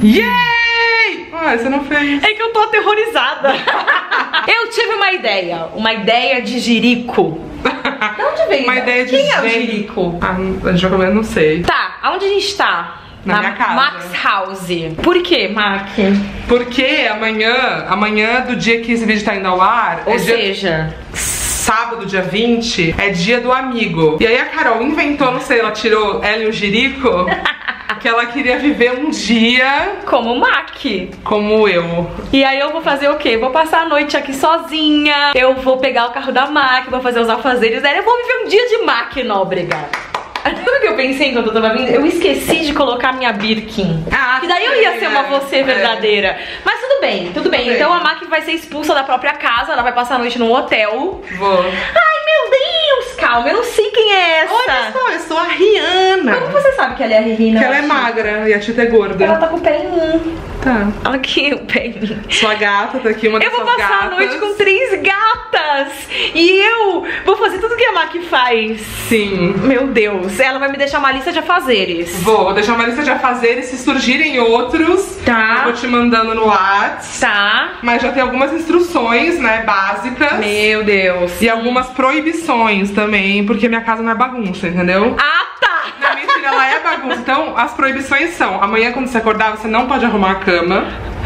Yay! Ah, você não fez. É que eu tô aterrorizada. Eu tive uma ideia de jirico. De onde veio? Uma ideia de Quem é o jirico? Ah, a gente vai comer, não sei. Tá, aonde a gente tá? Na minha casa. Max House. Por quê, Mac? Porque amanhã do dia que esse vídeo tá indo ao ar, Ou seja, sábado, dia 20, é dia do amigo. E aí a Carol inventou, não sei, ela tirou ela e o Jirico, que ela queria viver um dia como Mac. Como eu. E aí eu vou fazer o quê? Vou passar a noite aqui sozinha, eu vou pegar o carro da Mac, vou fazer os afazeres dela, eu vou viver um dia de Mac, Nóbrega. Sabe o que eu pensei enquanto eu tava vindo? Eu esqueci de colocar minha Birkin. Que daí eu ia ser uma você verdadeira. Mas tudo bem, tudo bem. Então a Mac vai ser expulsa da própria casa, ela vai passar a noite num hotel. Vou. Ai, meu Deus! Calma, eu não sei quem é essa. Olha só, eu sou a Rihanna. Como você sabe que ela é a Rihanna? Que ela é magra e a Tita é gorda. Ela tá com o pé em mim. Tá. Aqui, o pé em mim. Sua gata tá aqui, uma das suas gatas. Eu vou passar a noite com 3 gatas. E eu vou fazer tudo que a Mac faz. Sim. Meu Deus, ela vai me deixar uma lista de afazeres. Vou deixar uma lista de afazeres, se surgirem outros, tá, eu vou te mandando no WhatsApp. Tá. Mas já tem algumas instruções, né, básicas. Meu Deus. E algumas proibições também, porque minha casa não é bagunça, entendeu? Ah, tá. Na mentira, ela é bagunça. Então, as proibições são: amanhã, quando você acordar, você não pode arrumar a cama.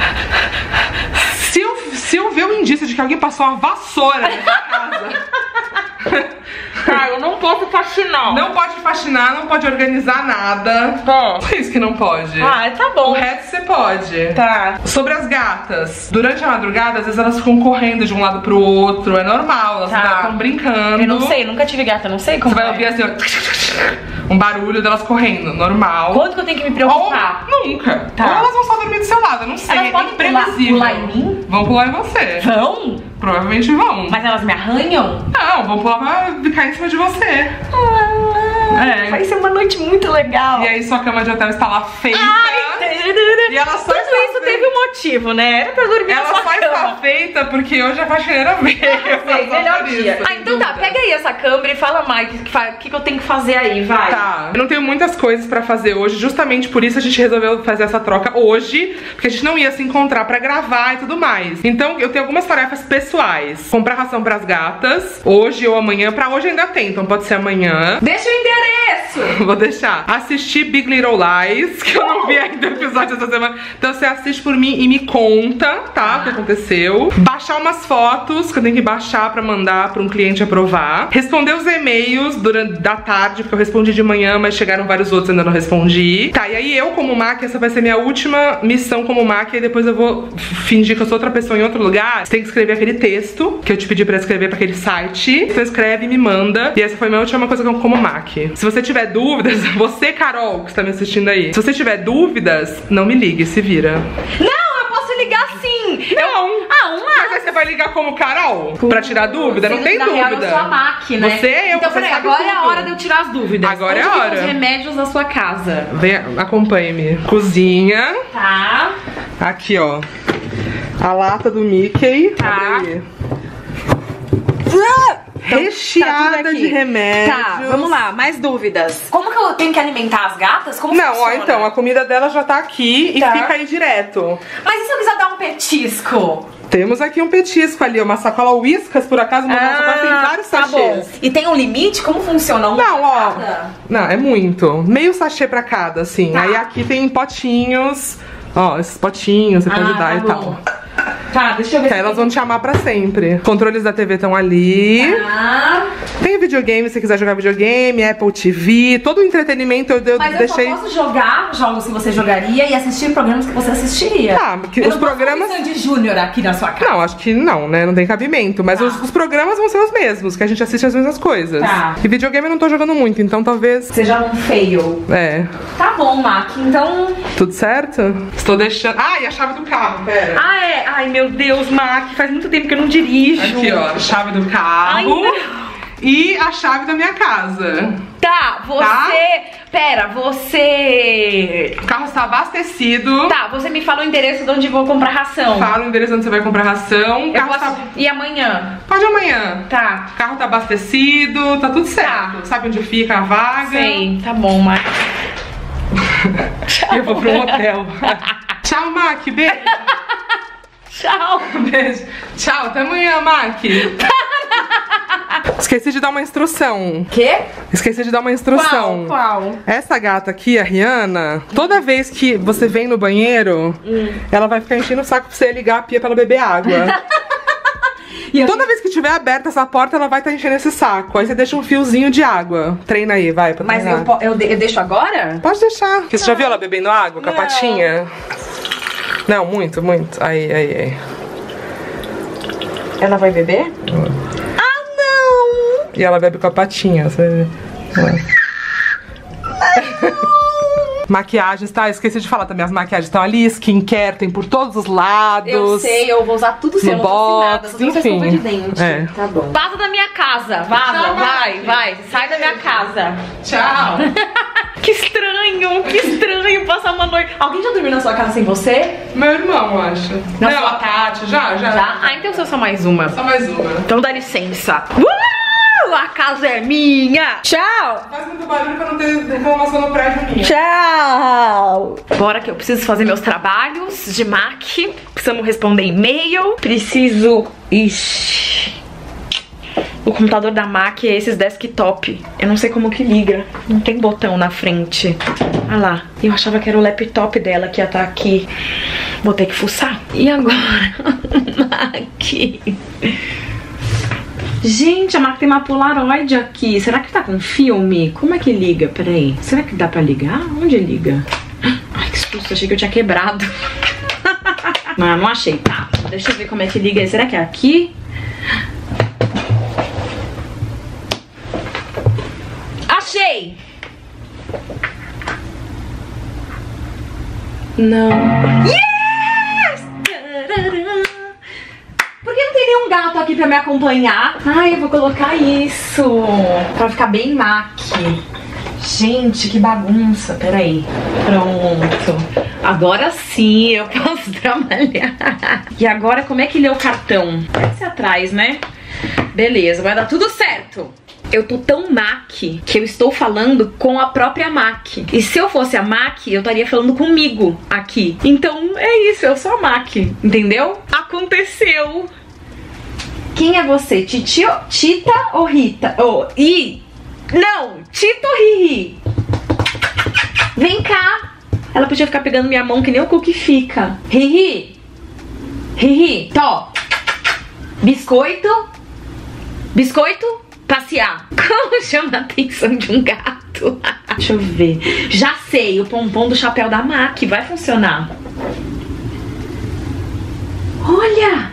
Se eu ver um indício de que alguém passou uma vassoura na minha casa... Tá, eu não posso faxinar. Não pode faxinar, não pode organizar nada. Tá. É isso que não pode. Ah, tá bom. O resto você pode. Tá. Sobre as gatas, durante a madrugada, às vezes elas ficam correndo de um lado pro outro. É normal, elas ficam brincando. Eu não sei, nunca tive gata, não sei como. Você vai ouvir assim, ó, um barulho delas correndo, normal. Quanto que eu tenho que me preocupar? Ou nunca. Tá. Ou elas vão só dormir do seu lado, eu não sei. Elas podem pular em mim? Vão pular em você. Vão? Provavelmente vão. Mas elas me arranham? Não, vão pular pra ficar em cima de você. Vai ser uma noite muito legal. E aí sua cama de hotel está lá feita. E ela só tudo isso teve um motivo, né? Era pra dormir na sua cama. Ela só está feita porque hoje a faxineira veio. Melhor dia. Então tá, pega aí essa câmera e fala mais o que eu tenho que fazer aí, vai. Tá, eu não tenho muitas coisas pra fazer hoje, justamente por isso a gente resolveu fazer essa troca hoje, porque a gente não ia se encontrar pra gravar e tudo mais. Então eu tenho algumas tarefas pessoais. Comprar ração pras gatas, hoje ou amanhã. Pra hoje ainda tem, então pode ser amanhã. Deixa o endereço! Vou deixar. Assistir Big Little Lies, que eu não vi ainda o episódio essa semana. Então você assiste por mim e me conta, tá? O que aconteceu. Baixar umas fotos, que eu tenho que baixar pra mandar pra um cliente aprovar. Responder os e-mails durante da tarde, porque eu respondi de manhã, mas chegaram vários outros e ainda não respondi. Tá, e aí eu como Mac, essa vai ser minha última missão como Mac, e depois eu vou fingir que eu sou outra pessoa em outro lugar. Você tem que escrever aquele texto que eu te pedi pra escrever pra aquele site. Você escreve e me manda. E essa foi a minha última coisa como Mac. Se você tiver dúvidas, você, Carol, que está me assistindo aí, se você tiver dúvidas, não me ligue, se vira. Não, eu posso ligar sim. Não. Mas aí você vai ligar como Carol? Pra tirar dúvida? Não tem dúvida. Eu sou a Mac, né? Você, então, peraí, agora é a hora de eu tirar as dúvidas. Agora é a hora. Os remédios da sua casa. Vem, acompanhe-me. Cozinha. Tá. Aqui, ó. A lata do Mickey. Tá. Recheada tá de remédios. Tá, vamos lá, mais dúvidas. Como que eu tenho que alimentar as gatas? Como não, funciona? Ó, então, a comida dela já tá aqui e fica aí direto. Mas e se eu quiser dar um petisco? Temos aqui um petisco ali, uma sacola Whiskas, por acaso, uma sacola tem vários sachês. Bom. E tem um limite? Como funciona? Não, ó. Não, é muito. Meio sachê pra cada, assim. Tá. Aí aqui tem potinhos. Ó, esses potinhos, você pode dar e tal. Tá, deixa eu ver. Que aí elas vão te amar pra sempre. Controles da TV estão ali. Tá. Tem videogame, se você quiser jogar videogame, Apple TV, todo o entretenimento eu Mas deixei. eu só posso jogar jogos que você jogaria e assistir programas que você assistiria. Tá, porque os programas. Não de Júnior aqui na sua casa. Não, acho que não, né? Não tem cabimento. Mas os programas vão ser os mesmos, que a gente assiste as mesmas coisas. Tá. E videogame eu não tô jogando muito, então talvez. Seja um fail. É. Tá bom, Mac, então. Tudo certo? Estou deixando. Ah, e a chave do carro, pera. Ah, é? Ai, meu Deus, Mac, faz muito tempo que eu não dirijo. Aqui, ó, a chave do carro. Ai, e a chave da minha casa. Tá, você... Tá? Pera, você... O carro está abastecido. Tá, você me fala o endereço de onde vou comprar ração. Fala o endereço onde você vai comprar ração. E amanhã? Pode amanhã. Tá. O carro tá abastecido, tá tudo certo. Tá. Sabe onde fica a vaga? Sei, tá bom, Mac. Eu vou pro hotel. Tchau. Mac. Beijo. Tchau. Beijo. Tchau, até amanhã, Mac. Esqueci de dar uma instrução. Quê? Esqueci de dar uma instrução. Qual? Essa gata aqui, a Rihanna, toda vez que você vem no banheiro, ela vai ficar enchendo o saco pra você ligar a pia pra ela beber água. Toda vez que tiver aberta essa porta, ela vai estar enchendo esse saco. Aí você deixa um fiozinho de água. Treina aí, vai. Pra Mas eu deixo agora? Pode deixar. Porque você já viu ela bebendo água com a patinha? Não, muito, muito. Aí. Ela vai beber? Ah, não! E ela bebe com a patinha. Você... Maquiagens, tá? Esqueci de falar também. As maquiagens estão ali, skincare, tem por todos os lados. Eu sei, eu vou usar tudo sem box, enfim. De dente. É. Tá bom. Vaza da minha casa, vaza, tchau, vai. Sai da minha casa. Tchau. Que estranho passar uma noite. Alguém já dormiu na sua casa sem você? Meu irmão, acho. Não, a Tati, já. Ah, então eu sou só mais uma. Só mais uma. Então dá licença. A casa é minha. Tchau. Faz muito barulho pra não ter informação no prédio minha. Tchau. Agora que eu preciso fazer meus trabalhos de MAC. Precisamos responder e-mail. Preciso... Ixi. O computador da MAC é esses desktop. Eu não sei como que liga. Não tem botão na frente. Olha lá. Eu achava que era o laptop dela que ia estar aqui. Vou ter que fuçar. E agora? MAC. Gente, a MAC tem uma Polaroid aqui. Será que tá com filme? Como é que liga? Peraí. Será que dá pra ligar? Onde liga? Ai, que susto. Achei que eu tinha quebrado. Não achei. Tá. Deixa eu ver como é que liga. Será que é aqui? Achei! Não. Yes! Por que não tem nenhum gato aqui pra me acompanhar? Ai, eu vou colocar isso pra ficar bem MAC. Gente, que bagunça. Peraí. Pronto. Agora sim eu posso trabalhar. E agora como é que lê o cartão? Deve ser atrás, né? Beleza, vai dar tudo certo. Eu tô tão MAC que eu estou falando com a própria MAC. E se eu fosse a MAC, eu estaria falando comigo aqui. Então é isso, eu sou a MAC, entendeu? Aconteceu. Quem é você? Tita ou Rita? Não, Tito ou Riri? Vem cá. Ela podia ficar pegando minha mão que nem o Cookie fica. Riri. Tó. Biscoito. Passear. Como chama a atenção de um gato? Deixa eu ver. Já sei, o pompom do chapéu da MAC. Vai funcionar. Olha.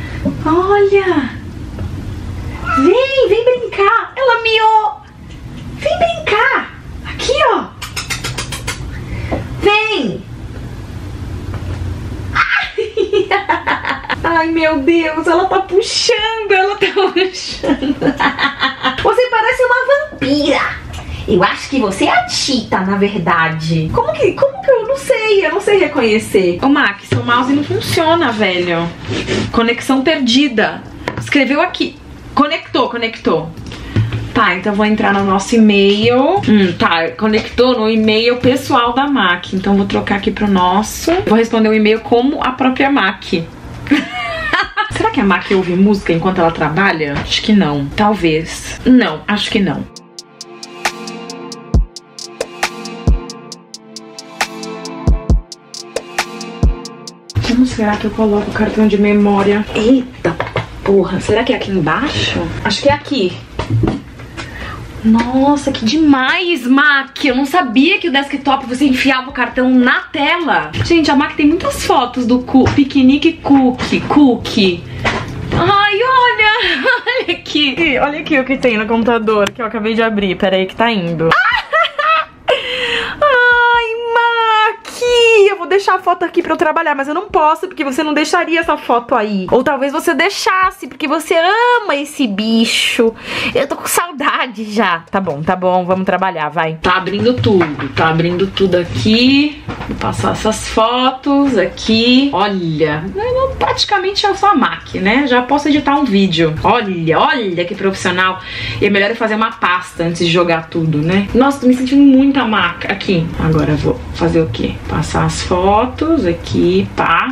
Vem brincar. Ela miou. Vem brincar. Aqui, ó. Vem. Ai, meu Deus, ela tá puxando. Você parece uma vampira. Eu acho que você é a Tita, na verdade. Como que eu não sei reconhecer. Ô, Mac, seu mouse não funciona, velho. Conexão perdida. Escreveu aqui. Conectou. Tá, então vou entrar no nosso e-mail. Tá, conectou no e-mail pessoal da MAC. Então vou trocar aqui pro nosso. Vou responder o e-mail como a própria MAC. Será que a MAC ouve música enquanto ela trabalha? Acho que não. Talvez. Não, acho que não. Como será que eu coloco o cartão de memória? Eita porra, será que é aqui embaixo? Acho que é aqui. Nossa, que demais, Mac! Eu não sabia que o desktop você enfiava o cartão na tela. Gente, a Mac tem muitas fotos do piquenique cookie. Ai, olha aqui. Olha aqui o que tem no computador que eu acabei de abrir. Pera aí que tá indo. Ai, Mac! Eu vou deixar a foto aqui pra eu trabalhar, mas eu não posso porque você não deixaria essa foto aí. Ou talvez você deixasse porque você ama esse bicho. Eu tô com saudade já. Tá bom, vamos trabalhar, vai. Tá abrindo tudo aqui. Vou passar essas fotos aqui. Olha, praticamente eu sou a Mac, né? Já posso editar um vídeo. Olha que profissional. E é melhor eu fazer uma pasta antes de jogar tudo, né? Nossa, tô me sentindo muito a Mac aqui. Agora eu vou fazer o quê? Passar as fotos. fotos aqui, pá.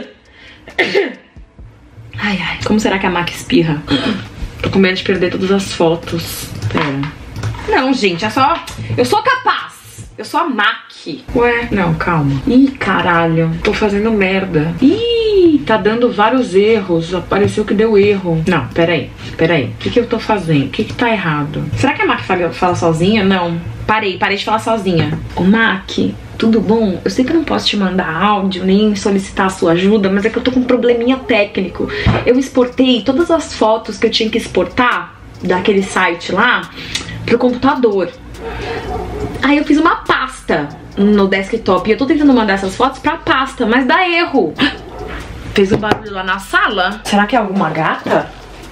Ai, ai, como será que a Mac espirra? Tô com medo de perder todas as fotos. Pera. Não, gente, é só... Eu sou capaz. Eu sou a Mac. Ué, não, calma. Ih, caralho, tô fazendo merda. Ih, tá dando vários erros. Apareceu que deu erro. Não, peraí. O que eu tô fazendo? O que tá errado? Será que a Mac fala sozinha? Não. Parei de falar sozinha. Ô, Mac, tudo bom? Eu sei que eu não posso te mandar áudio, nem solicitar a sua ajuda, mas é que eu tô com um probleminha técnico. Eu exportei todas as fotos que eu tinha que exportar daquele site lá pro computador. Aí eu fiz uma pasta no desktop e eu tô tentando mandar essas fotos pra pasta, mas dá erro. Fez um barulho lá na sala. Será que é alguma gata?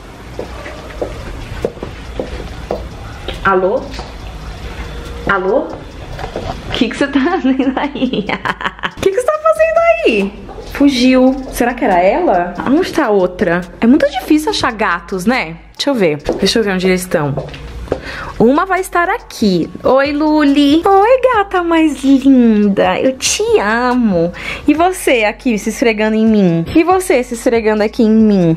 Alô? Alô? O que você tá fazendo aí? O que você tá fazendo aí? Fugiu. Será que era ela? Onde tá a outra? É muito difícil achar gatos, né? Deixa eu ver onde eles estão. Uma vai estar aqui. Oi, Luli. Oi, gata mais linda. Eu te amo. E você aqui se esfregando em mim? E você se esfregando aqui em mim?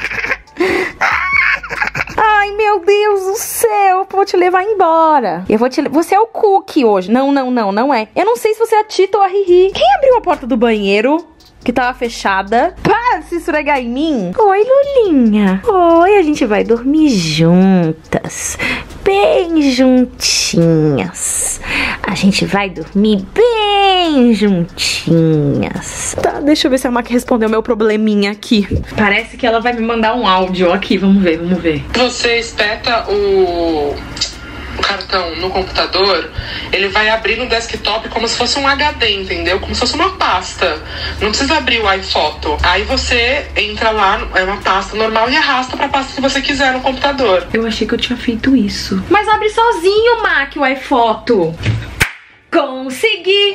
Ai, meu Deus do céu, eu vou te levar embora. Você é o Cookie hoje. Não é. Eu não sei se você é a Tita ou a Riri. Quem abriu a porta do banheiro? Que tava fechada. Para de se esfregar em mim. Oi, Lulinha. Oi, a gente vai dormir juntas. Bem juntinhas. A gente vai dormir bem juntinhas. Tá, deixa eu ver se a Mac respondeu meu probleminha aqui. Parece que ela vai me mandar um áudio aqui. Vamos ver. Você espeta o cartão no computador, ele vai abrir no desktop como se fosse um HD, entendeu? Como se fosse uma pasta. Não precisa abrir o iPhoto. Aí você entra lá, é uma pasta normal, e arrasta pra pasta que você quiser no computador. Eu achei que eu tinha feito isso. Mas abre sozinho, Mac, o iPhoto. Consegui!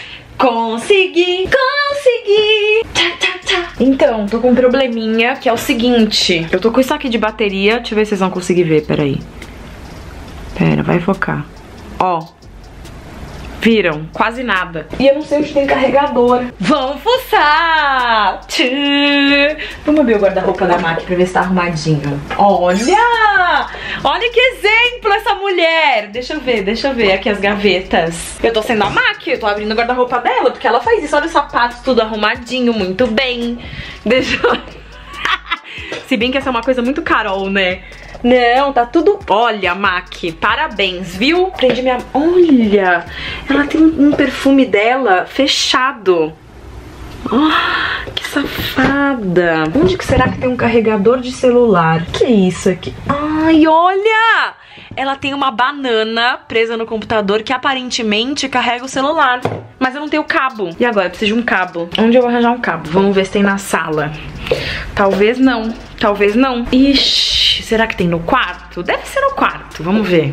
Tá. Então, tô com um probleminha, que é o seguinte. Eu tô com isso aqui de bateria. Deixa eu ver se vocês vão conseguir ver, peraí. Pera, vai focar. Ó. Viram? Quase nada. E eu não sei onde tem carregador. Vamos fuçar! Vamos abrir o guarda-roupa da Mac pra ver se tá arrumadinho. Olha! Olha que exemplo essa mulher! Deixa eu ver aqui as gavetas. Eu tô sendo a Mac, eu tô abrindo o guarda-roupa dela, porque ela faz isso. Olha os sapatos, tudo arrumadinho, muito bem. Deixa eu... Se bem que essa é uma coisa muito Carol, né? Não, tá tudo... Olha, Mac, parabéns, viu? Prendi minha... Olha, ela tem um perfume dela fechado. Oh, que safada. Onde que será que tem um carregador de celular? Que é isso aqui? Ai, olha! Ela tem uma banana presa no computador que aparentemente carrega o celular. Mas eu não tenho cabo. E agora? Eu preciso de um cabo. Onde eu vou arranjar um cabo? Vamos ver se tem na sala. Talvez não. Ixi, será que tem no quarto? Deve ser no quarto. Vamos ver.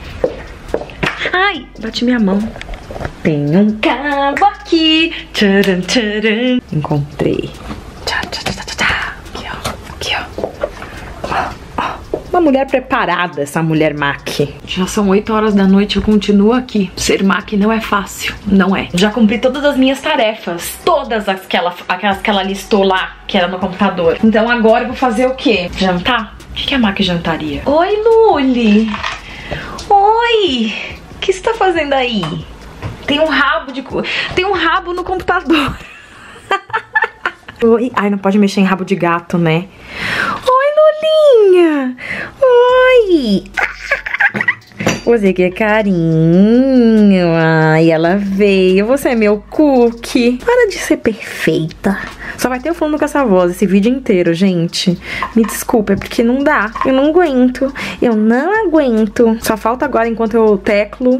Ai, bati minha mão. Tem um cabo aqui. Tcharam, tcharam. Encontrei. Aqui, ó. Uma mulher preparada, essa mulher Mac. Já são 8 horas da noite, eu continuo aqui. Ser Mac não é fácil, não é. Já cumpri todas as minhas tarefas. Todas aquelas que ela listou lá, que era no computador. Então agora eu vou fazer o quê? Jantar? O que a Mac jantaria? Oi, Luli. Oi. O que você tá fazendo aí? Tem um rabo no computador. Oi. Ai, não pode mexer em rabo de gato, né? Oi, Lulinha! Oi! Você quer carinho? Ai, ela veio. Você é meu cookie. Para de ser perfeita. Só vai ter eu falando com essa voz esse vídeo inteiro, gente. Me desculpa, é porque não dá. Eu não aguento. Eu não aguento. Só falta agora, enquanto eu teclo,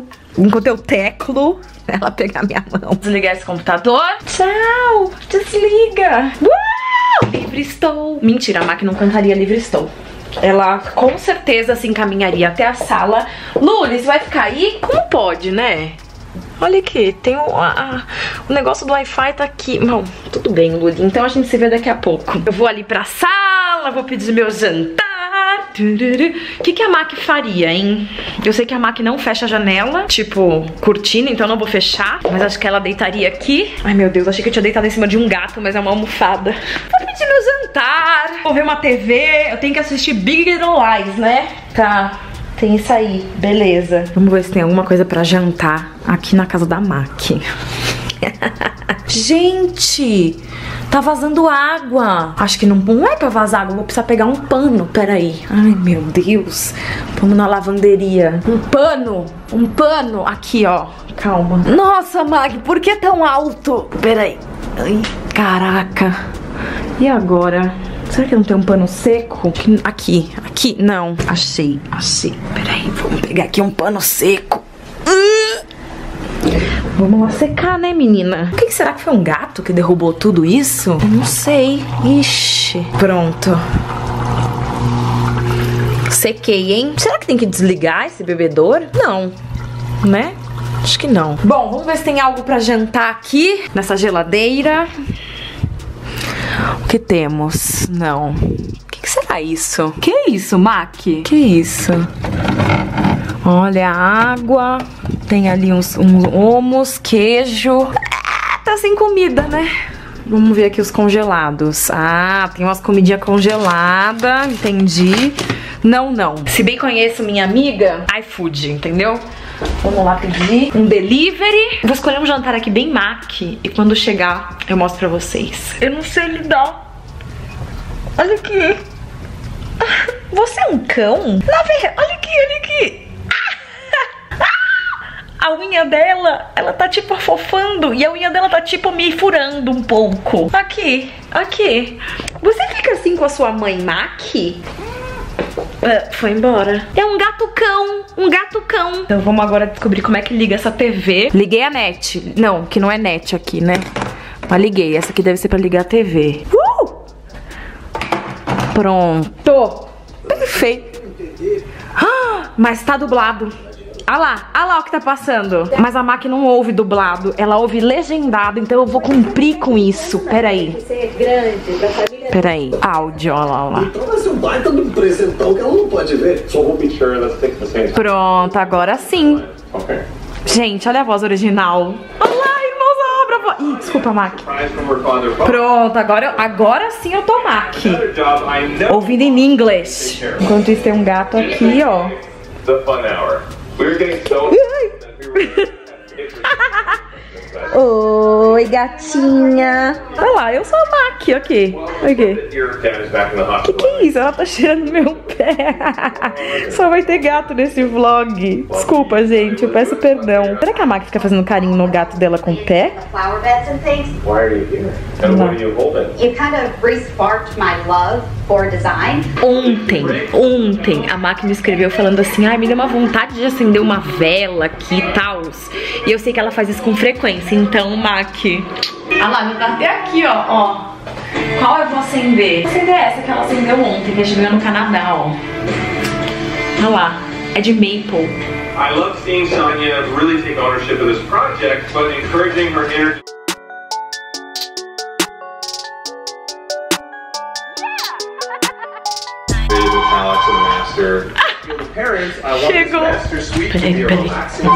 ela pegar minha mão. Desligar esse computador. Tchau! Desliga! Livre estou. Mentira, a Mac não cantaria Livre Estou. Ela com certeza se encaminharia até a sala. Luli, você vai ficar aí? Como pode, né? Olha aqui, tem o negócio do Wi-Fi tá aqui. Bom, tudo bem, Luli. Então a gente se vê daqui a pouco. Eu vou ali pra sala, vou pedir meu jantar. O que a Mac faria, hein? Eu sei que a Mac não fecha a janela, tipo, cortina, então eu não vou fechar. Mas acho que ela deitaria aqui. Ai, meu Deus, achei que eu tinha deitado em cima de um gato, mas é uma almofada. Vou pedir meu jantar. Vou ver uma TV. Eu tenho que assistir Big Little Lies, né? Tá. Tem isso aí, beleza. Vamos ver se tem alguma coisa pra jantar aqui na casa da Mac. Gente, tá vazando água. Acho que não é pra vazar água, vou precisar pegar um pano. Peraí. Ai, meu Deus. Vamos na lavanderia. Um pano. Aqui, ó. Calma. Nossa, Mac, por que tão alto? Peraí. Ai, caraca. E agora? Será que não tem um pano seco? Aqui, não. Achei. Peraí, vamos pegar aqui um pano seco. Vamos lá secar, né, menina? O que será que foi um gato que derrubou tudo isso? Eu não sei. Ixi. Pronto. Sequei, hein? Será que tem que desligar esse bebedouro? Não. Né? Acho que não. Bom, vamos ver se tem algo pra jantar aqui nessa geladeira. O que temos? Não. O que será isso? Que é isso, Mac? Que isso? Olha, água. Tem ali uns hummus, queijo. Tá sem comida, né? Vamos ver aqui os congelados. Ah, tem umas comidinhas congeladas. Entendi. Não. Se bem conheço minha amiga, iFood, entendeu? Vamos lá pedir um delivery. Vou escolher um jantar aqui bem Mac. E quando chegar, eu mostro pra vocês. Eu não sei lidar. Olha aqui. Você é um cão? Olha aqui. A unha dela, ela tá tipo afofando. E a unha dela tá tipo me furando um pouco. Aqui. Você fica assim com a sua mãe, Mac? Foi embora. É um gato-cão. Então vamos agora descobrir como é que liga essa TV. Liguei a net. Não, que não é net aqui, né? Mas liguei. Essa aqui deve ser pra ligar a TV. Pronto. Perfeito. Mas tá dublado. Olha lá o que tá passando. Mas a Mac não ouve dublado, ela ouve legendado, então eu vou cumprir com isso. Peraí. Peraí. Áudio, olha lá. Então vai ser um baita de um presentão que ela não pode ver. Pronto, agora sim. Gente, olha a voz original. Olha lá, irmãos, Ih, desculpa, Mac. Pronto, agora sim eu tô Mac. Ouvindo em inglês. Enquanto isso tem um gato aqui, ó. Oi, gatinha. Olha lá, eu sou a Mac, ok. Que é isso? Ela tá cheirando meu pé. Só vai ter gato nesse vlog. Desculpa, gente, eu peço perdão. Será que a Mac fica fazendo carinho no gato dela com o pé? Ontem a Mac me escreveu falando assim: ai, me deu uma vontade de acender uma vela aqui e tal. E eu sei que ela faz isso com frequência. Então, Mac, olha lá, meu tá até aqui, ó. Qual eu vou acender? Vou acender essa que ela acendeu ontem, que a gente ganhou no Canadá, ó. Olha lá, é de maple. I love seeing Sonia really take ownership of this project, but encouraging her energy. Chegou. Peraí.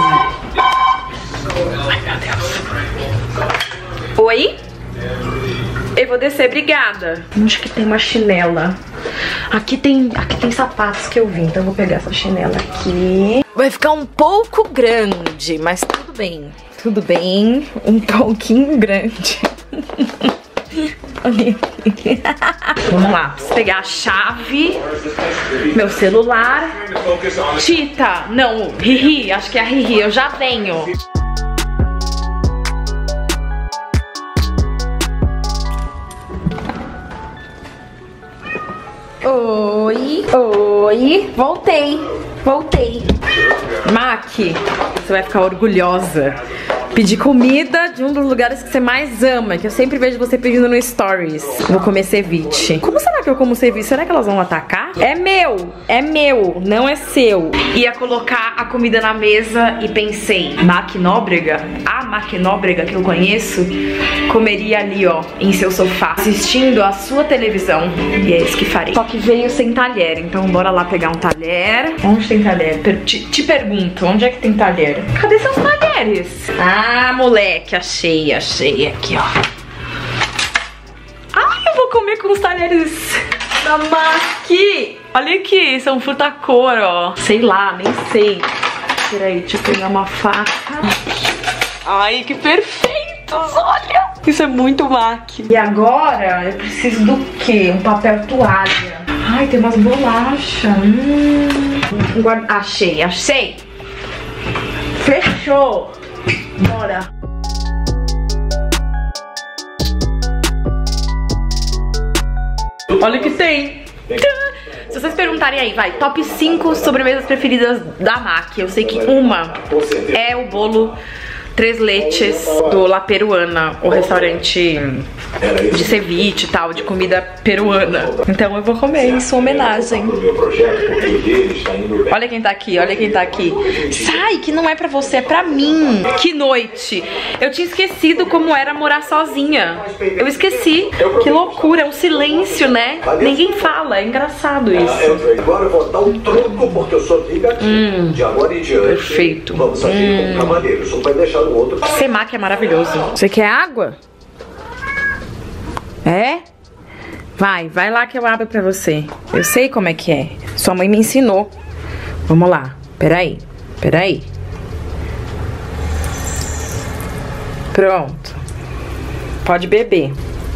Ai, meu Deus. Oi? Eu vou descer, obrigada. Acho que tem uma chinela. Aqui tem sapatos que eu vi, então eu vou pegar essa chinela aqui. Vai ficar um pouco grande, mas tudo bem. Tudo bem, um pouquinho grande. Vamos lá, preciso pegar a chave, meu celular. Tita, não, Riri, acho que é a Riri, eu já venho. Oi, voltei. Mac, você vai ficar orgulhosa. Pedir comida de um dos lugares que você mais ama, que eu sempre vejo você pedindo no Stories. Vou comer ceviche. Como será que eu como ceviche? Será que elas vão atacar? É meu, não é seu. Ia colocar a comida na mesa e pensei, Mac Nóbrega, a Mac Nóbrega que eu conheço, comeria ali, ó, em seu sofá, assistindo a sua televisão. E é isso que farei. Só que veio sem talher, então bora lá pegar um talher. Onde tem talher? Te pergunto, onde é que tem talher? Cadê seus talheres? Ah, moleque, achei aqui, ó. Ai, eu vou comer com os talheres da MAC. Olha aqui, são fruta-cor, ó. Sei lá, nem sei. Peraí, deixa eu pegar uma faca. Ai, que perfeitos, olha. Isso é muito MAC. E agora eu preciso do quê? Um papel toalha. Ai, tem umas bolachas. Achei. Fechou. Bora. Olha o que tem. Se vocês perguntarem aí, vai, top 5 sobremesas preferidas da MAC. Eu sei que uma é o bolo 3 leches do La Peruana, o restaurante de ceviche e tal, de comida peruana. Então eu vou comer em sua homenagem. Olha quem tá aqui, olha quem tá aqui. Sai, que não é pra você, é pra mim. Que noite. Eu tinha esquecido como era morar sozinha. Eu esqueci. Que loucura, é um silêncio, né? Ninguém fala, é engraçado isso. Agora eu vou dar um troco porque eu sou amiga aqui. De agora em diante. Perfeito. Vamos aqui com camareiro, só vai deixar o outro. Ser MAC é maravilhoso. Você quer água? É? Vai lá que eu abro pra você. Eu sei como é que é. Sua mãe me ensinou. Vamos lá. Peraí. Pronto. Pode beber.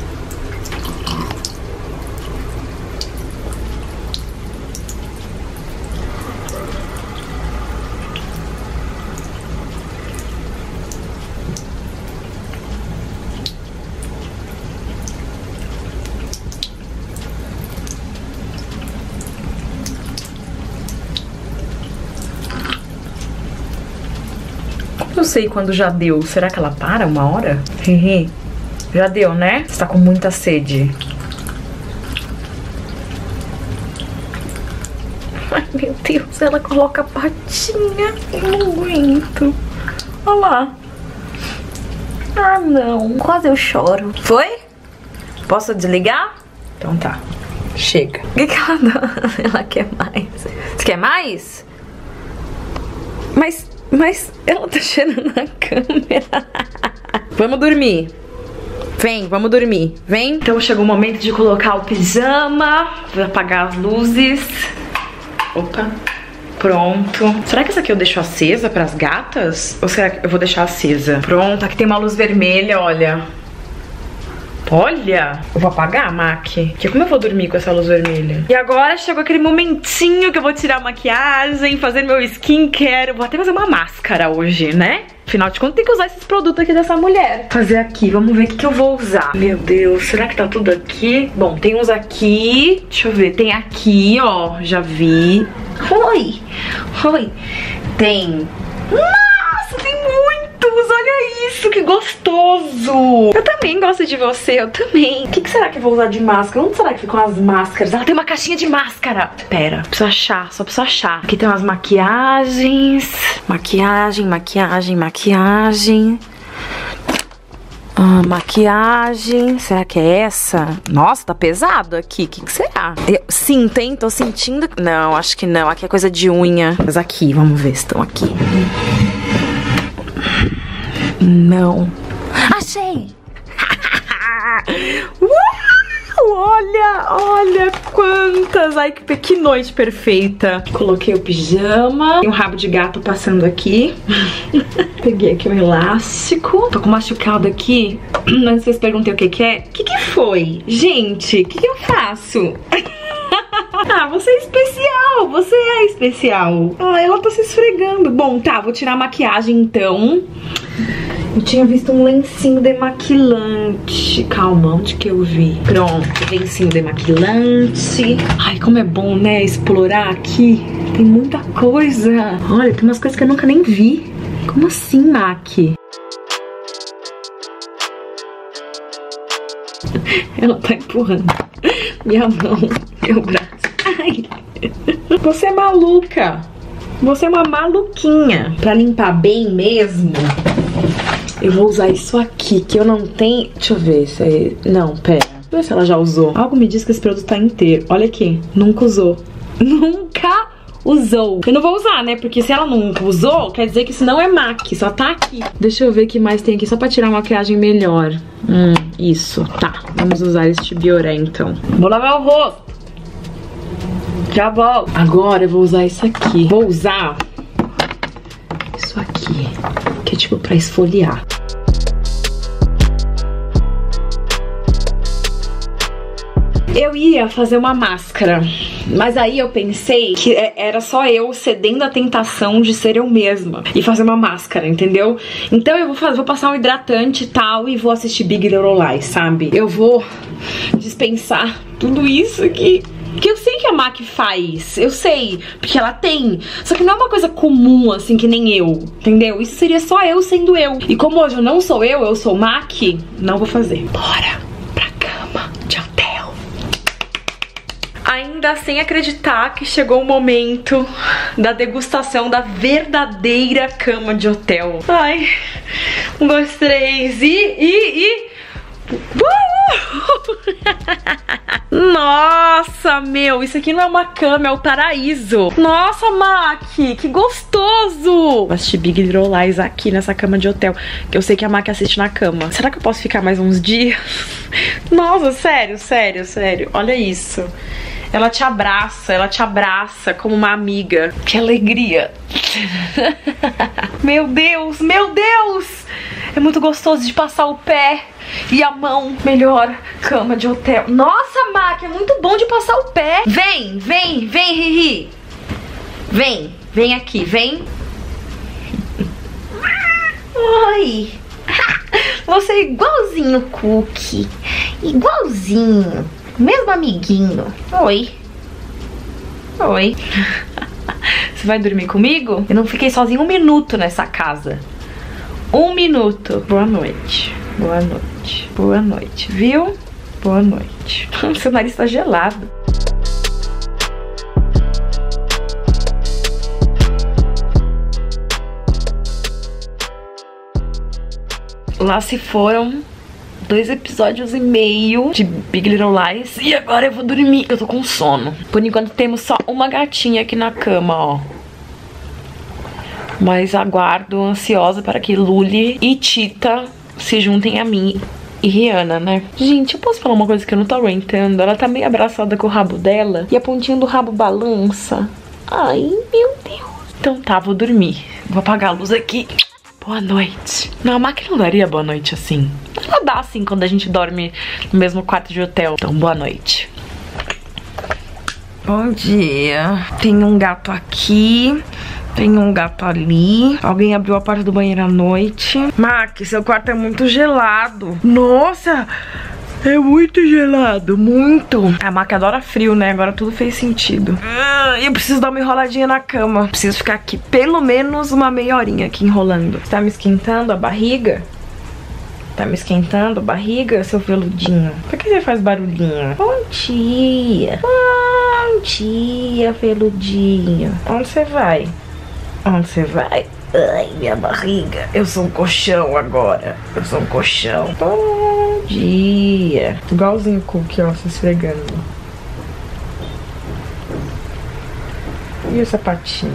Eu sei quando já deu. Será que ela para uma hora? Já deu, né? Você tá com muita sede. Ai, meu Deus, ela coloca a patinha. Eu não aguento. Olha lá. Ah, não. Quase eu choro. Foi? Posso desligar? Então tá. Chega. O que ela dá? Ela quer mais. Você quer mais? Mas ela tá cheirando na câmera. Vamos dormir. Vem, vamos dormir. Vem. Então chegou o momento de colocar o pijama. Vou apagar as luzes. Opa. Pronto. Será que essa aqui eu deixo acesa pras gatas? Ou será que eu vou deixar acesa? Pronto, aqui tem uma luz vermelha, olha. Olha, eu vou apagar, MAC, porque como eu vou dormir com essa luz vermelha? E agora chegou aquele momentinho que eu vou tirar a maquiagem, fazer meu skincare. Eu vou até fazer uma máscara hoje, né? Afinal de contas, tem que usar esses produtos aqui dessa mulher. Fazer aqui, vamos ver o que eu vou usar. Meu Deus, será que tá tudo aqui? Bom, tem uns aqui. Deixa eu ver, tem aqui, ó, já vi. Oi. Tem... Nossa, tem muitos, olha isso, que gostoso. Eu também gosto de você, eu também. O que será que eu vou usar de máscara? Onde será que ficam as máscaras? Ela tem uma caixinha de máscara. Pera, preciso achar, só preciso achar. Aqui tem umas maquiagens. Maquiagem. Maquiagem, será que é essa? Nossa, tá pesado aqui, o que será? Sim, tô sentindo... Não, acho que não, aqui é coisa de unha. Mas aqui, vamos ver se estão aqui. Não. Achei! Olha quantas! Ai, que noite perfeita. Coloquei o pijama. Tem um rabo de gato passando aqui. Peguei aqui um elástico. Tô com machucado aqui. Antes vocês perguntem o que é. O que foi? Gente, o que eu faço? Ah, você é especial. Você é especial. Ah, ela tá se esfregando. Bom, tá, vou tirar a maquiagem então. Eu tinha visto um lencinho demaquilante. Calma, onde que eu vi? Pronto, lencinho demaquilante. Ai, como é bom, né, explorar aqui. Tem muita coisa. Olha, tem umas coisas que eu nunca nem vi. Como assim, MAC? Ela tá empurrando minha mão, meu braço. Ai. Você é maluca. Você é uma maluquinha. Pra limpar bem mesmo, Eu vou usar isso aqui, que eu não tenho... Deixa eu ver se é... Não, pera. Deixa eu ver se ela já usou. Algo me diz que esse produto tá inteiro. Olha aqui, nunca usou. Nunca usou. Eu não vou usar, né? Porque se ela nunca usou, quer dizer que isso não é MAC, só tá aqui. Deixa eu ver o que mais tem aqui, só pra tirar uma maquiagem melhor. Isso, tá. Vamos usar este Bioré, então. Vou lavar o rosto. Já volto. Agora eu vou usar isso aqui. Vou usar isso aqui, que é tipo pra esfoliar. Eu ia fazer uma máscara, mas aí eu pensei que era só eu cedendo à tentação de ser eu mesma e fazer uma máscara, entendeu? Então eu vou passar um hidratante e tal e vou assistir Big Little Lies, sabe? Eu vou dispensar tudo isso aqui, que eu sei que a MAC faz, eu sei, porque ela tem, só que não é uma coisa comum, assim, que nem eu, entendeu? Isso seria só eu sendo eu. E como hoje eu não sou eu sou MAC, não vou fazer. Bora pra cama de hotel. Ainda sem acreditar que chegou o momento da degustação da verdadeira cama de hotel. Ai, 1, 2, 3 e... Nossa, meu, isso aqui não é uma cama, é o paraíso. Nossa, MAC, que gostoso. Vou assistir Big Little Lies aqui nessa cama de hotel, que eu sei que a MAC assiste na cama. Será que eu posso ficar mais uns dias? Nossa, sério, sério, sério. Olha isso. Ela te abraça como uma amiga. Que alegria. Meu Deus, meu Deus. É muito gostoso de passar o pé e a mão. Melhor cama de hotel. Nossa, MAC, é muito bom de passar o pé. Vem, vem, vem, Riri. Vem, vem aqui, vem. Oi. Você é igualzinho Cookie. Igualzinho. Mesmo amiguinho. Oi. Oi. Você vai dormir comigo? Eu não fiquei sozinha 1 minuto nessa casa. 1 minuto. Boa noite. Boa noite. Boa noite, viu? Boa noite. Seu nariz tá gelado. Lá se foram 2 episódios e meio de Big Little Lies. E agora eu vou dormir. Eu tô com sono. Por enquanto temos só uma gatinha aqui na cama, ó. Mas aguardo ansiosa para que Luli e Tita se juntem a mim e Rihanna, né? Gente, eu posso falar uma coisa que eu não tô aguentando? Ela tá meio abraçada com o rabo dela e a pontinha do rabo balança. Ai, meu Deus. Então tá, vou dormir. Vou apagar a luz aqui. Boa noite. Não, a MAC não daria boa noite assim. Ela dá assim quando a gente dorme no mesmo quarto de hotel. Então, boa noite. Bom dia. Tem um gato aqui. Tem um gato ali. Alguém abriu a porta do banheiro à noite. MAC, seu quarto é muito gelado. Nossa, é muito gelado, muito. A MAC adora frio, né? Agora tudo fez sentido. Eu preciso dar uma enroladinha na cama. Preciso ficar aqui pelo menos uma meia horinha aqui enrolando. Tá me esquentando a barriga? Tá me esquentando a barriga, seu veludinho? Por que você faz barulhinho? Bom dia. Bom dia, veludinho. Onde você vai? Onde você vai? Ai, minha barriga. Eu sou um colchão agora. Eu sou um colchão. Bom dia. Igualzinho o Cookie, ó, se esfregando. E o sapatinho?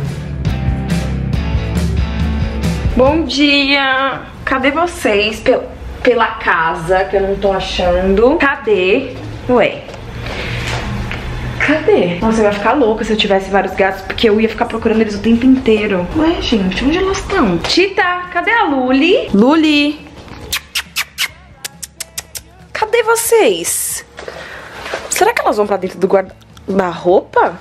Bom dia. Cadê vocês? Pela casa, que eu não tô achando. Cadê? Ué. Cadê? Nossa, eu ia ficar louca se eu tivesse vários gatos, porque eu ia ficar procurando eles o tempo inteiro. Ué, gente, onde elas estão? Tita, cadê a Luli? Luli! Cadê vocês? Será que elas vão pra dentro do guarda-roupa?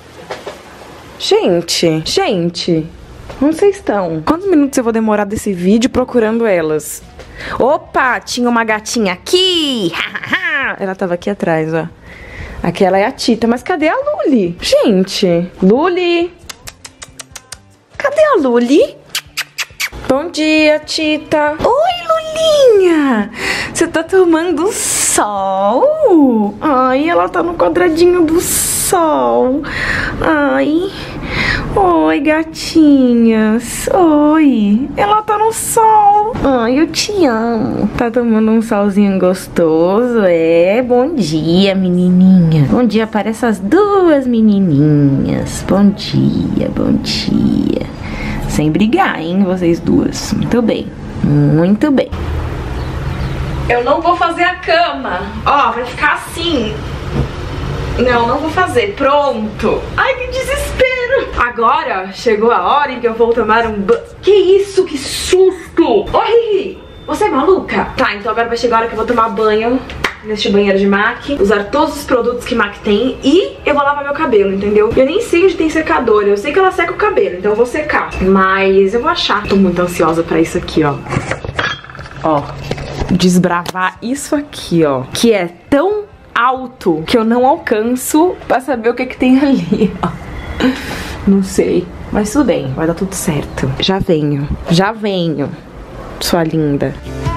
Gente, onde vocês estão? Quantos minutos eu vou demorar desse vídeo procurando elas? Opa, tinha uma gatinha aqui! Ela tava aqui atrás, ó. Aquela é a Tita, mas cadê a Luli? Gente, Luli! Cadê a Luli? Bom dia, Tita! Oi, Lulinha! Você tá tomando sol? Ai, ela tá no quadradinho do sol. Ai, Oi, gatinhas. Oi. Ela tá no sol. Ai, eu te amo. Tá tomando um solzinho gostoso, é? Bom dia, menininha. Bom dia para essas duas menininhas. Bom dia, bom dia. Sem brigar, hein, vocês duas. Muito bem, muito bem. Eu não vou fazer a cama. Ó, vai ficar assim. Não, não vou fazer. Pronto. Ai, que desespero. Agora chegou a hora em que eu vou tomar um banho. Que isso? Que susto. Ô, Riri, você é maluca? Tá, então agora vai chegar a hora que eu vou tomar banho neste banheiro de MAC, usar todos os produtos que MAC tem e eu vou lavar meu cabelo, entendeu? Eu nem sei onde tem secador, eu sei que ela seca o cabelo, então eu vou secar. Mas eu vou achar. Tô muito ansiosa pra isso aqui, ó. Ó, desbravar isso aqui, ó, que é tão alto que eu não alcanço pra saber o que que tem ali, ó. Não sei, mas tudo bem, vai dar tudo certo. Já venho, sua linda.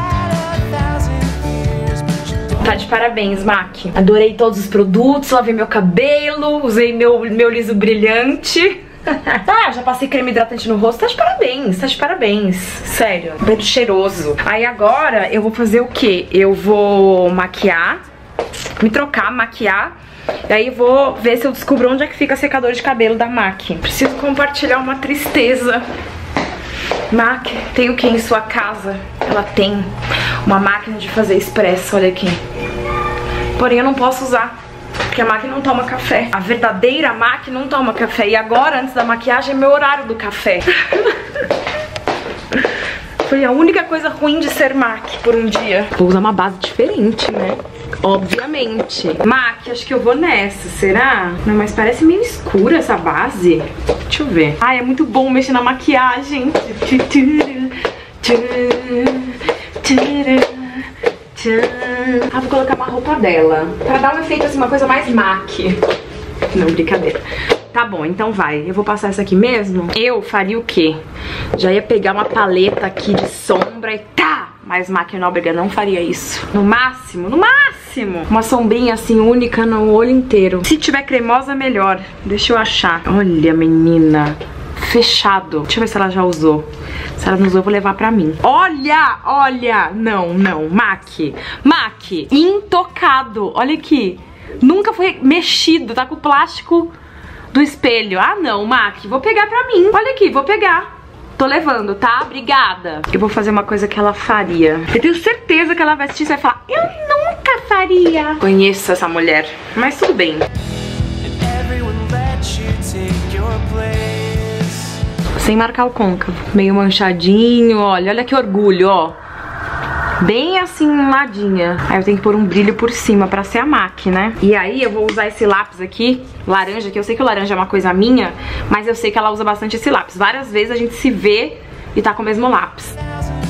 Tá de parabéns, MAC. Adorei todos os produtos, lavei meu cabelo, usei meu liso brilhante. Ah, já passei creme hidratante no rosto. Tá de parabéns, tá de parabéns. Sério, cabelo cheiroso. Aí agora eu vou fazer o quê? Eu vou maquiar, me trocar, maquiar. E aí vou ver se eu descubro onde é que fica o secador de cabelo da MAC. Preciso compartilhar uma tristeza. MAC, tem o que em sua casa? Ela tem uma máquina de fazer expresso, olha aqui. Porém eu não posso usar, porque a MAC não toma café. A verdadeira MAC não toma café. E agora, antes da maquiagem, é meu horário do café. Foi a única coisa ruim de ser MAC por um dia. Vou usar uma base diferente, né? Obviamente. MAC, acho que eu vou nessa, será? Não, mas parece meio escura essa base. Deixa eu ver. Ai, é muito bom mexer na maquiagem. Ah, vou colocar uma roupa dela pra dar um efeito assim, uma coisa mais MAC. Não, brincadeira. Tá bom, então vai. Eu vou passar essa aqui mesmo. Eu faria o quê? Já ia pegar uma paleta aqui de sombra e tá! Mas MAC Nóbrega não faria isso. No máximo, uma sombrinha assim única no olho inteiro. Se tiver cremosa, melhor. Deixa eu achar. Olha, menina. Fechado. Deixa eu ver se ela já usou. Se ela não usou, eu vou levar pra mim. Olha, olha. Não, não. MAC. MAC. Intocado. Olha aqui. Nunca foi mexido. Tá com o plástico do espelho. Ah, não, MAC. Vou pegar pra mim. Olha aqui, vou pegar. Tô levando, tá? Obrigada. Eu vou fazer uma coisa que ela faria. Eu tenho certeza que ela vai assistir e vai falar: eu nunca faria. Conheço essa mulher, mas tudo bem. Sem marcar o côncavo. Meio manchadinho, olha que orgulho, ó. Bem assim, ladinha. Aí eu tenho que pôr um brilho por cima pra ser a MAC, né? E aí eu vou usar esse lápis aqui, laranja, que eu sei que o laranja é uma coisa minha, mas eu sei que ela usa bastante esse lápis. Várias vezes a gente se vê e tá com o mesmo lápis.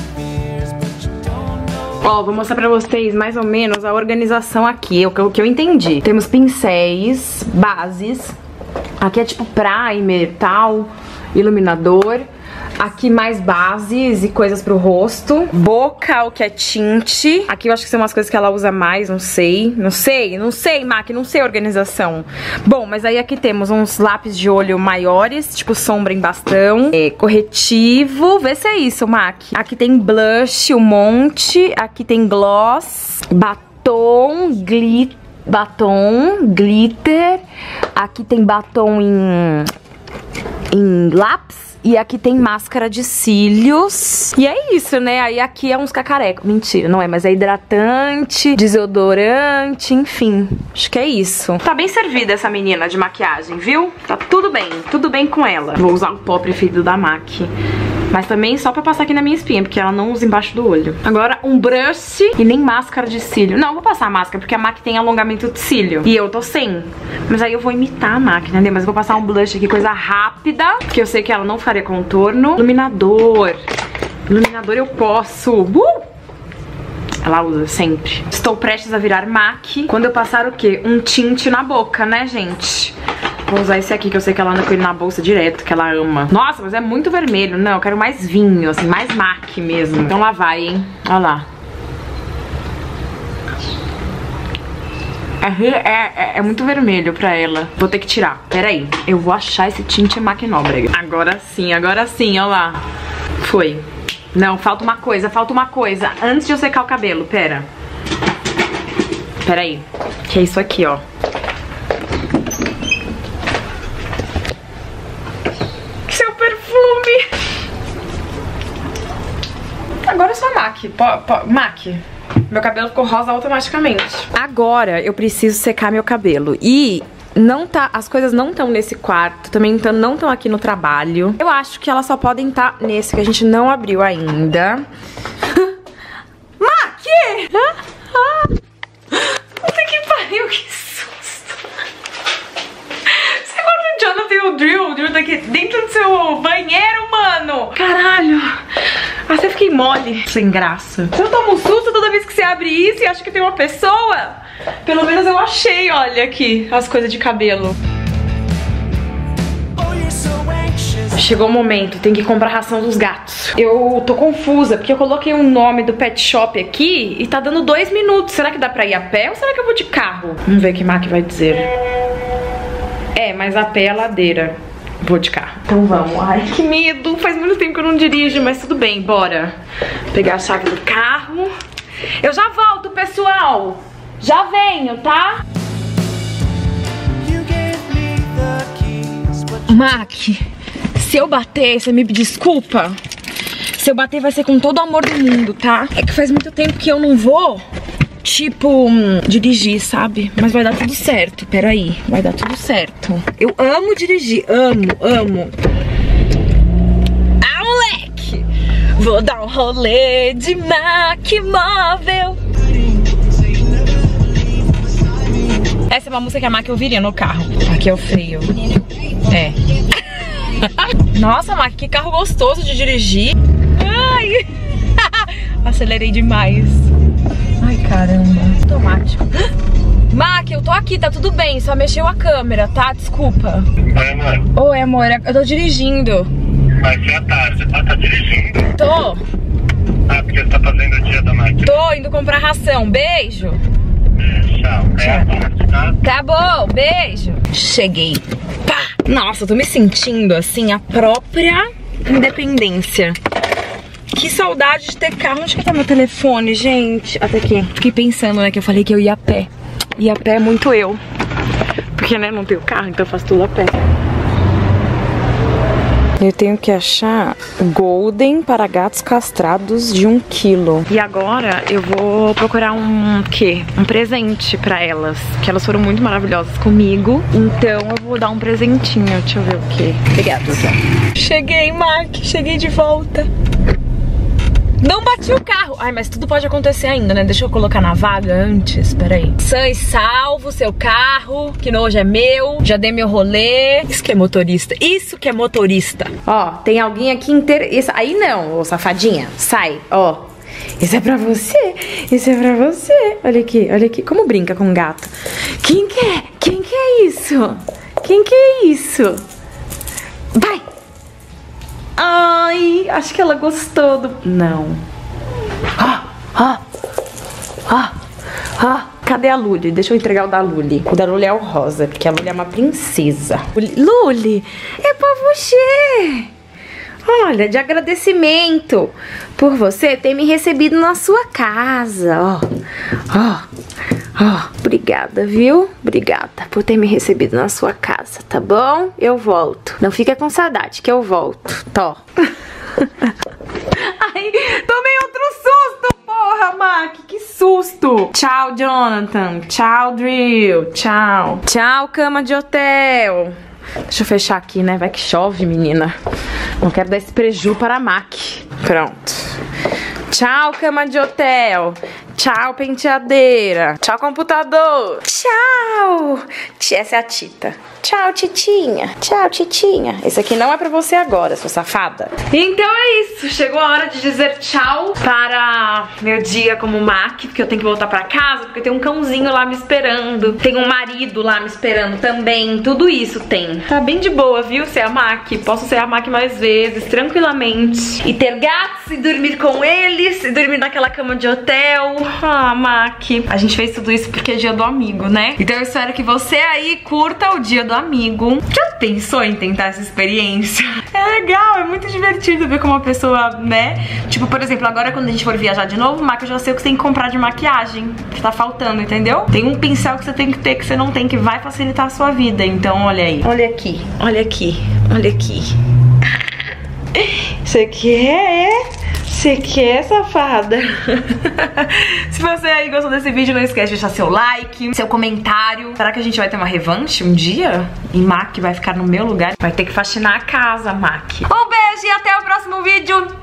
Ó, vou mostrar pra vocês mais ou menos a organização aqui, o que eu entendi. Temos pincéis, bases. Aqui é tipo primer, tal, iluminador. Aqui mais bases e coisas pro rosto. Boca, o que é tinte. Aqui eu acho que são umas coisas que ela usa mais, não sei. Não sei, MAC, não sei a organização. Bom, mas aí aqui temos uns lápis de olho maiores, tipo sombra em bastão. Corretivo, vê se é isso, MAC. Aqui tem blush, um monte. Aqui tem gloss, batom, glitter. Aqui tem batom em lápis. E aqui tem máscara de cílios. E é isso, né? Aí aqui é uns cacarecos. Mentira, não é, mas é hidratante, desodorante, enfim. Acho que é isso. Tá bem servida essa menina de maquiagem, viu? Tá tudo bem com ela. Vou usar o pó preferido da MAC. Mas também só pra passar aqui na minha espinha, porque ela não usa embaixo do olho. Agora um brush e nem máscara de cílio. Não, vou passar a máscara, porque a MAC tem alongamento de cílio. E eu tô sem. Mas aí eu vou imitar a MAC, entendeu? Mas eu vou passar um blush aqui, coisa rápida, porque eu sei que ela não faria contorno. Iluminador. Iluminador eu posso. Ela usa sempre. Estou prestes a virar MAC. Quando eu passar o quê? Um tinte na boca, né, gente? Vou usar esse aqui, que eu sei que ela anda com ele na bolsa direto, que ela ama. Nossa, mas é muito vermelho. Não, eu quero mais vinho, assim, mais MAC mesmo. Então lá vai, hein? Olha lá. É muito vermelho pra ela. Vou ter que tirar. Pera aí. Eu vou achar esse tinte MAC Nóbrega. Agora sim, ó lá. Foi. Não, falta uma coisa. Antes de eu secar o cabelo, pera aí. Que é isso aqui, ó. Seu perfume. Agora é só MAC. MAC. Meu cabelo ficou rosa automaticamente. Agora eu preciso secar meu cabelo. E não tá, as coisas não estão nesse quarto, também não estão aqui no trabalho. Eu acho que elas só podem estar nesse, que a gente não abriu ainda. MAC! Puta que pariu, que susto. Você guarda o Jonathan e o Drill tá aqui dentro do seu banheiro, mano. Caralho. Nossa, eu fiquei mole. Sem graça. Você não toma um susto toda vez que você abre isso e acha que tem uma pessoa? Pelo menos eu achei, olha aqui, as coisas de cabelo. Chegou o momento, tem que comprar ração dos gatos. Eu tô confusa, porque eu coloquei o nome do pet shop aqui e tá dando 2 minutos. Será que dá pra ir a pé ou será que eu vou de carro? Vamos ver o que MAC vai dizer. É, mas a pé é a ladeira. Vou de carro. Então vamos. Ai, que medo. Faz muito tempo que eu não dirijo, mas tudo bem, bora. Pegar a chave do carro. Eu já volto, pessoal. Já venho, tá? MAC, se eu bater, você me desculpa. Se eu bater vai ser com todo o amor do mundo, tá? É que faz muito tempo que eu não vou, tipo, dirigir, sabe? Mas vai dar tudo certo, peraí. Vai dar tudo certo. Eu amo dirigir, amo. Ah, moleque! Vou dar um rolê de MAC móvel. Essa é uma música que a MAC ouviria no carro. Aqui é o freio. É. Nossa, MAC, que carro gostoso de dirigir. Ai! Acelerei demais. Ai, caramba. Automático. MAC, eu tô aqui, tá tudo bem. Só mexeu a câmera, tá? Desculpa. Oi, amor. Oi, amor, eu tô dirigindo. Mas já tá, você tá dirigindo? Tô. Ah, porque você tá fazendo o dia da máquina. Tô indo comprar ração. Beijo. Tchau. Tá bom, beijo. Cheguei. Pá. Nossa, eu tô me sentindo assim, a própria independência. Que saudade de ter carro. Onde que tá meu telefone, gente? Até aqui. Fiquei pensando, né, que eu falei que eu ia a pé. E a pé é muito eu. Porque, né, não tenho carro, então eu faço tudo a pé. Eu tenho que achar Golden para gatos castrados de 1 quilo. E agora eu vou procurar um presente pra elas. Que elas foram muito maravilhosas comigo. Então eu vou dar um presentinho. Deixa eu ver o que. Obrigada. Cheguei, MAC. Cheguei de volta. Não bati o carro. Ai, mas tudo pode acontecer ainda, né? Deixa eu colocar na vaga antes. Peraí. Sã e salvo, seu carro, que hoje é meu. Já dei meu rolê. Isso que é motorista. Isso que é motorista. Ó, tem alguém aqui inteiro. Isso aí não, ô safadinha. Sai, ó. Isso é pra você. Isso é pra você. Olha aqui. Como brinca com gato. Quem que é? Quem que é isso? Quem que é isso? Vai! Ai, acho que ela gostou do... Não. Cadê a Luli? Deixa eu entregar o da Luli. O da Luli é o rosa, porque a Luli é uma princesa. Luli, é pra você. Olha, de agradecimento por você ter me recebido na sua casa. Obrigada, viu? Obrigada por ter me recebido na sua casa, tá bom? Eu volto. Não fica com saudade que eu volto. Tó. Ai, tomei outro susto, porra, MAC. Que susto. Tchau, Jonathan. Tchau, Drill. Tchau. Tchau, cama de hotel. Deixa eu fechar aqui, né? Vai que chove, menina. Não quero dar esse preju para a MAC. Pronto. Tchau, cama de hotel. Tchau, penteadeira. Tchau, computador. Tchau. Essa é a Tita. Tchau, Titinha. Tchau, Titinha. Esse aqui não é pra você agora, sua safada. Então é isso. Chegou a hora de dizer tchau para meu dia como MAC, porque eu tenho que voltar pra casa, porque tem um cãozinho lá me esperando. Tem um marido lá me esperando também. Tudo isso tem. Tá bem de boa, viu? Ser a MAC. Posso ser a MAC mais vezes, tranquilamente. E ter gatos, e dormir com eles, e dormir naquela cama de hotel. Ah, Mac, a gente fez tudo isso porque é dia do amigo, né? Então eu espero que você aí curta o dia do amigo. Já pensou em tentar essa experiência? É legal, é muito divertido ver como uma pessoa, né? Tipo, por exemplo, agora quando a gente for viajar de novo, Mac, eu já sei o que você tem que comprar de maquiagem, que tá faltando, entendeu? Tem um pincel que você tem que ter, que você não tem, que vai facilitar a sua vida. Então, olha aí. Olha aqui, olha aqui, olha aqui. Você quer? Você quer, safada? Se você aí gostou desse vídeo, não esquece de deixar seu like, seu comentário. Será que a gente vai ter uma revanche um dia? E Mac vai ficar no meu lugar? Vai ter que faxinar a casa, Mac. Um beijo e até o próximo vídeo.